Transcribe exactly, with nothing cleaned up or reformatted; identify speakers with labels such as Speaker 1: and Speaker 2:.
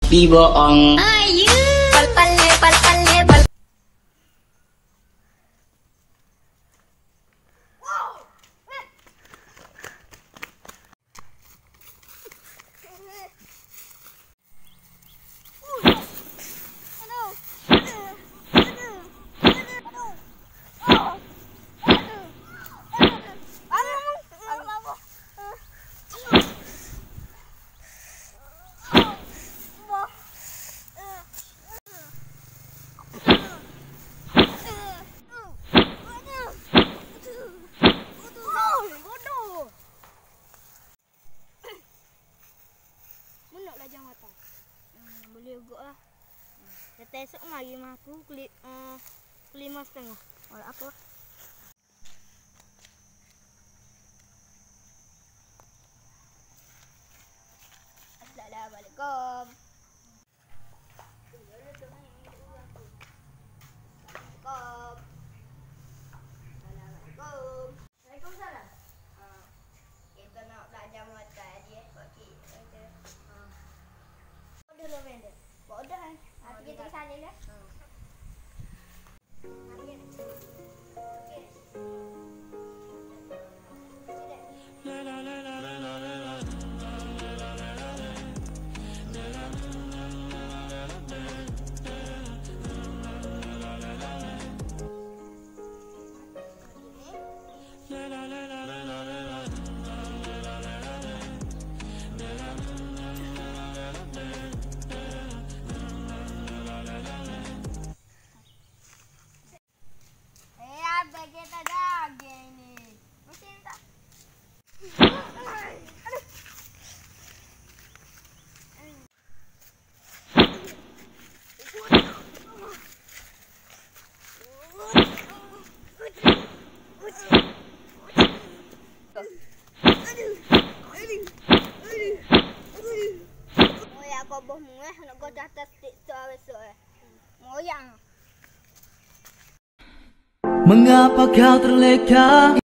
Speaker 1: Biboong.
Speaker 2: Ayu. Pal-pale, pal-pale, pal. Mata. Hmm, boleh juga lah. Kata esok mari mah aku keli, uh, kelima setengah. Oleh apa? Assalamualaikum. Assalamualaikum. Waalaikumsalam. Ah, kita nak belajar mata dia. Okey. Dulu vendor. Bodoh kan? Nanti kita salin dah. Mari. Okey. La la la la la la la. Kita daging ni. Mesti tak. Moya kau boh mueh nak kau catat TikTok besok eh. Moyang.
Speaker 1: Mengapa kau terleka?